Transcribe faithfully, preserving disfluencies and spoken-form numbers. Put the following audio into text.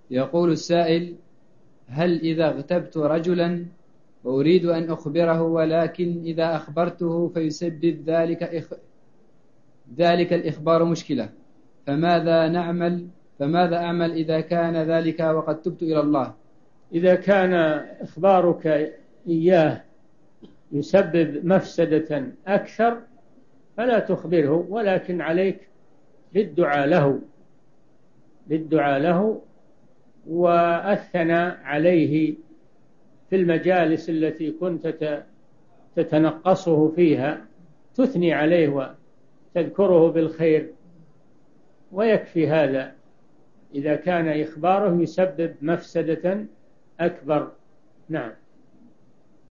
يقول السائل: هل إذا اغتبت رجلا وأريد أن أخبره ولكن إذا أخبرته فيسبب ذلك إخ... ذلك الإخبار مشكلة، فماذا نعمل فماذا أعمل إذا كان ذلك وقد تبت إلى الله؟ إذا كان إخبارك إياه يسبب مفسدة أكثر فلا تخبره، ولكن عليك بالدعاء له بالدعاء له والثناء عليه في المجالس التي كنت تتنقصه فيها، تثني عليه وتذكره بالخير، ويكفي هذا إذا كان إخباره يسبب مفسدة أكبر. نعم.